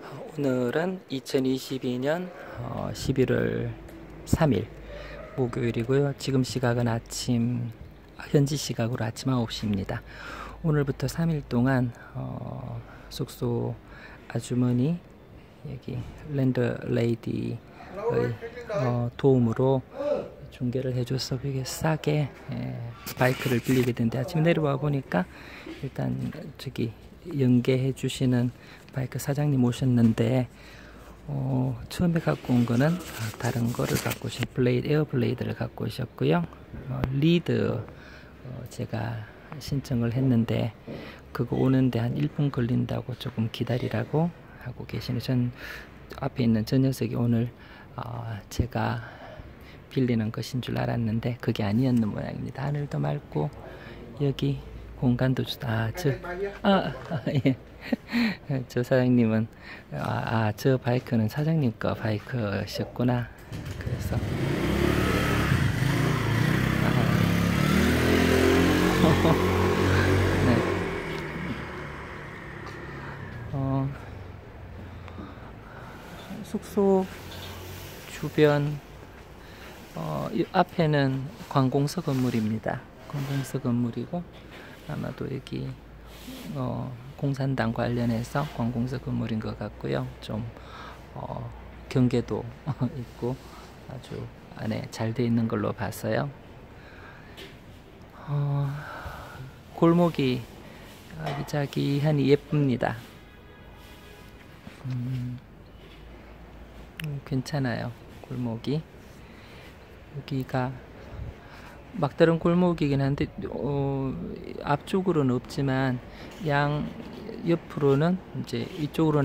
오늘은 2022년 11월 3일 목요일이고요. 지금 시각은 현지 시각으로 아침 9시입니다. 오늘부터 3일 동안 숙소 아주머니 여기 랜드레이디의 도움으로 중개를 해줘서 되게 싸게 바이크를 빌리게 된데, 아침 내려와 보니까 일단 저기 연계해 주시는 바이크 사장님 오셨는데, 처음에 갖고 온 거는 다른 거를 갖고 오신 에어 블레이드를 갖고 오셨고요. 리드 제가 신청을 했는데 그거 오는데 한 1분 걸린다고 조금 기다리라고 하고 계시네. 전 앞에 있는 저 녀석이 오늘 제가 빌리는 것인 줄 알았는데 그게 아니었는 모양입니다. 하늘도 맑고 여기 공간도 좋다. 예. 저 사장님은 저 바이크는 사장님 거 바이크셨구나. 그래서 네. 숙소 주변 앞에는 관공서 건물입니다. 관공서 건물이고 아마도 여기 공산당 관련해서 관공서 건물인 것 같고요. 좀 경계도 있고 아주 안에 잘 돼 있는 걸로 봤어요. 골목이 아기자기하니 예쁩니다. 괜찮아요. 골목이 여기가 막다른 골목이긴 한데 앞쪽으로는 없지만 양 옆으로는 이제 이쪽으로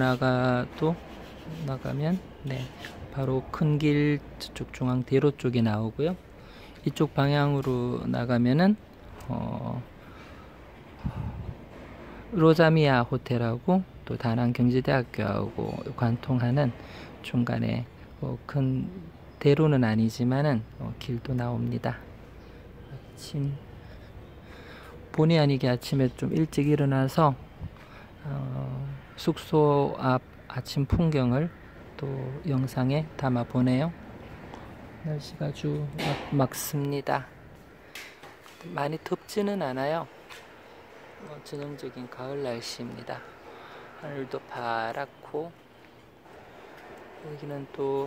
나가면 네 바로 큰 길 저쪽 중앙대로 쪽이 나오고요. 이쪽 방향으로 나가면은 로자미아 호텔하고 또 다낭 경제대학교하고 관통하는 중간에 큰 대로는 아니지만은 길도 나옵니다. 본의 아니게 아침에 좀 일찍 일어나서 숙소 앞 아침 풍경을 또 영상에 담아 보네요. 날씨가 아주 맑습니다. 많이 덥지는 않아요. 전형적인 가을 날씨입니다. 하늘도 파랗고 여기는 또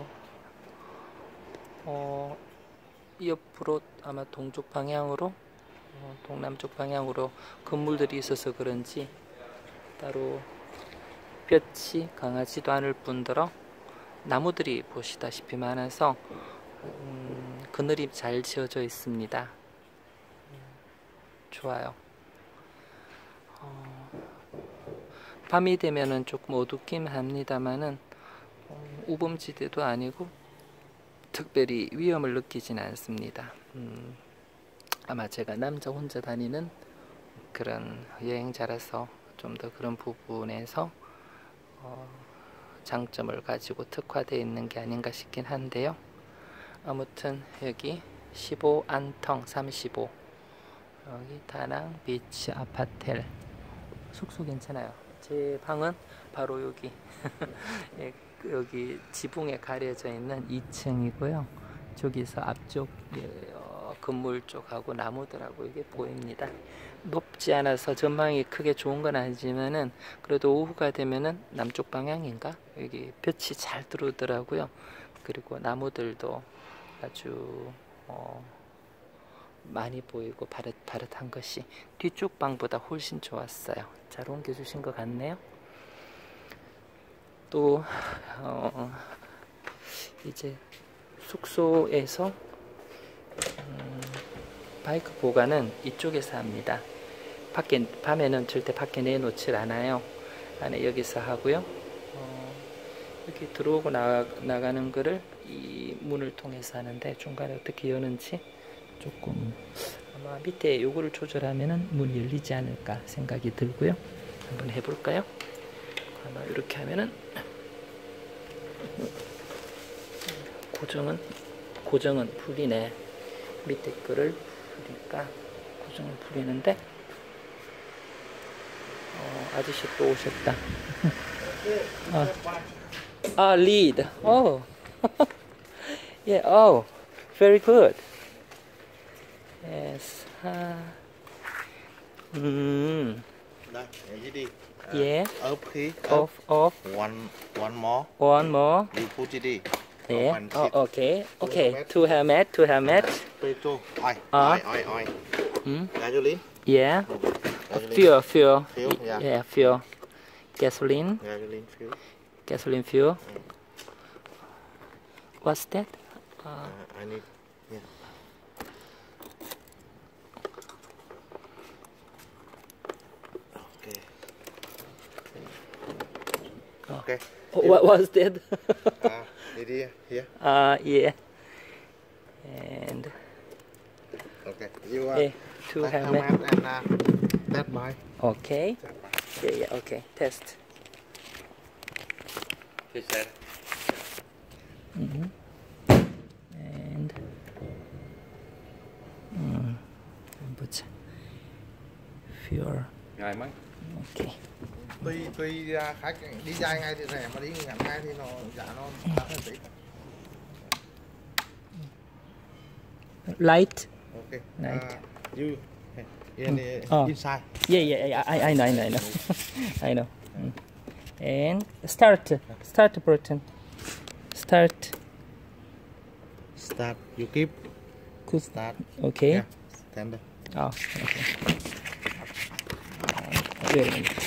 옆으로 아마 동쪽 방향으로 동남쪽 방향으로 건물들이 있어서 그런지 따로 볕이 강하지도 않을 뿐더러 나무들이 보시다시피 많아서 그늘이 잘 지어져 있습니다. 좋아요. 밤이 되면은 조금 어둡긴 합니다만은 우범지대도 아니고 특별히 위험을 느끼진 않습니다. 아마 제가 남자 혼자 다니는 그런 여행자라서 좀 더 그런 부분에서 장점을 가지고 특화되어 있는 게 아닌가 싶긴 한데요. 아무튼 여기 15 안텅 35 여기 다낭 비치 아파텔 숙소 괜찮아요. 제 방은 바로 여기 예, 여기 지붕에 가려져 있는 2층이고요. 저기서 앞쪽 건물 쪽하고 나무들하고 이게 보입니다. 높지 않아서 전망이 크게 좋은 건 아니지만은 그래도 오후가 되면은 남쪽 방향인가 여기 볕이 잘 들어오더라고요. 그리고 나무들도 아주 많이 보이고 바릇바릇한 것이 뒤쪽 방보다 훨씬 좋았어요. 잘 옮겨주신 것 같네요. 또 이제 숙소에서 바이크 보관은 이쪽에서 합니다. 밤에는 절대 밖에 내놓질 않아요. 안에 여기서 하고요. 이렇게 들어오고 나가는 거를 이 문을 통해서 하는데 중간에 어떻게 여는지 조금 아마 밑에 요거를 조절하면은 문이 열리지 않을까 생각이 들고요. 한번 해볼까요? 아마 이렇게 하면은 고정은 풀리네. 밑에 거를 풀니까 고정을 풀리는데 아저씨 또 오셨다. Lead. Oh. Yeah. Oh, very good. Yes. Đây, nhảy đi. Yeah. Up khí. Off. One more. One more. You put it đi. Yeah. One Oh, seat. okay. Okay. Two helmet. Petrol. Oil. Oil. Mm. Gasoline. Yeah. Gasoline. Fuel. Fuel, yeah. Yeah. Fuel. Gasoline. Gasoline fuel. What's that? I need. Yeah. Okay. Okay. What was that? It here. Yeah. And Okay. You two helmet. and that by. Okay. Yeah. Okay. Test. He said. And 보자. Fuel. Ngài mấy. Okay. Tuy khách đi dài ngay thì rẻ mà đi ngắn ngay thì nó giá nó khá là tỷ. Light. Okay. Light. You inside. Yeah. I know. I know. And start button. Start. You keep. Good. Start. Okay. Yeah. Stand. Oh, okay. Wait a minute.